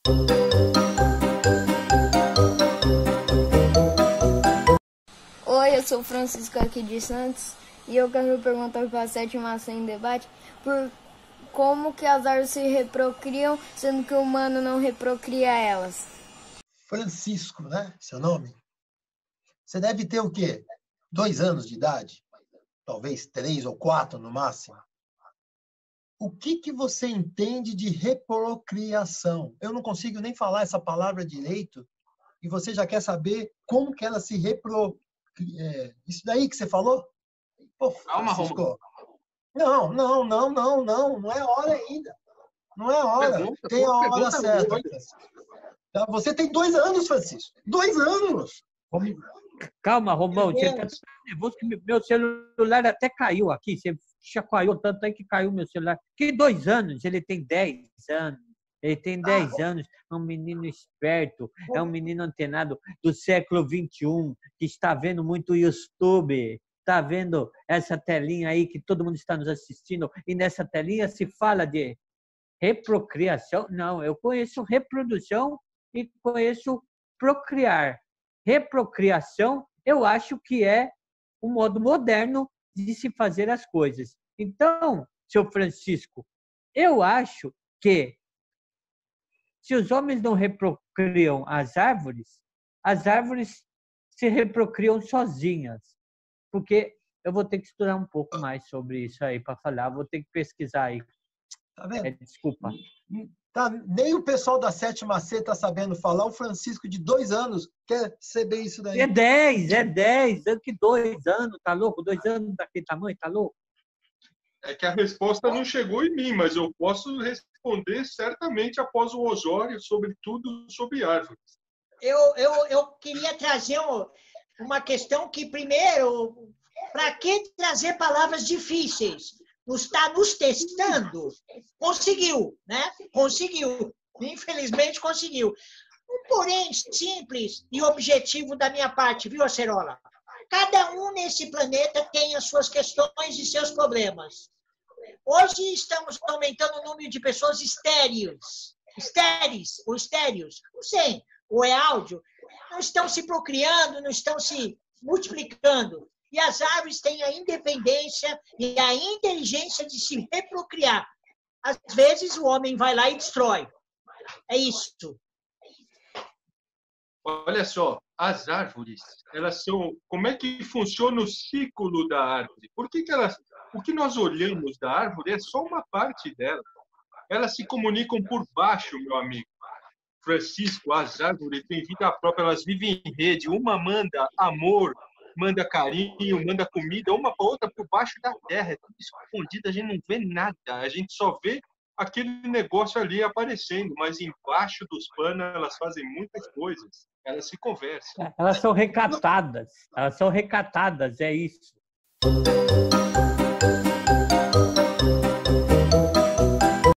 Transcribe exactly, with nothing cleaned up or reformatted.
Oi, eu sou o Francisco aqui de Santos e eu quero perguntar para a sétima ação em debate por como que as árvores se reprocriam, sendo que o humano não reprocria elas. Francisco, né? Seu nome? Você deve ter o quê? Dois anos de idade? Talvez três ou quatro no máximo. O que, que você entende de reprocriação? Eu não consigo nem falar essa palavra direito e você já quer saber como que ela se repro... É, isso daí que você falou? Pô, Francisco. Não, não, não, não, não. Não é hora ainda. Não é hora. Pergunta, tem a hora pergunta certa, Francisco. Você tem dois anos, Francisco. Dois anos! Calma, Romão. Você está nervoso que meu celular até caiu aqui. Você chacoalhou tanto aí que caiu meu celular. Que dois anos? Ele tem dez anos. Ele tem dez ah, anos. É um menino esperto. É um menino antenado do século vinte e um que está vendo muito YouTube. Está vendo essa telinha aí que todo mundo está nos assistindo. E nessa telinha se fala de reprocriação. Não, eu conheço reprodução e conheço procriar. Reprocriação, eu acho que é o modo moderno de se fazer as coisas. Então, seu Francisco, eu acho que se os homens não reprocriam as árvores, as árvores se reprocriam sozinhas. Porque eu vou ter que estudar um pouco mais sobre isso aí para falar, vou ter que pesquisar aí. Tá vendo? É, desculpa. Tá, nem o pessoal da sétima C está sabendo falar. O Francisco, de dois anos, quer saber isso daí. É dez, é dez. É que dois anos, tá louco? Dois anos daquele tamanho, tá louco? É que a resposta não chegou em mim, mas eu posso responder certamente após o Osório sobre tudo sobre árvores. Eu, eu, eu queria trazer um, uma questão que, primeiro, para que trazer palavras difíceis? Está nos testando? Conseguiu, né? Conseguiu. Infelizmente, conseguiu. Um porém simples e objetivo da minha parte, viu, Acerola? Cada um nesse planeta tem as suas questões e seus problemas. Hoje estamos aumentando o número de pessoas estéreis. Estéreis ou estéreos, não sei, ou é áudio. Não estão se procriando, não estão se multiplicando. E as árvores têm a independência e a inteligência de se reprocriar. Às vezes, o homem vai lá e destrói. É isso. Olha só, as árvores, elas são... Como é que funciona o ciclo da árvore? Por que que elas... O que nós olhamos da árvore é só uma parte dela. Elas se comunicam por baixo, meu amigo. Francisco, as árvores têm vida própria, elas vivem em rede. Uma manda amor, manda carinho, manda comida, uma para outra por baixo da terra. É tudo escondido, a gente não vê nada. A gente só vê aquele negócio ali aparecendo, mas embaixo dos panos elas fazem muitas coisas. Elas se conversam. Elas são recatadas. Elas são recatadas, é isso.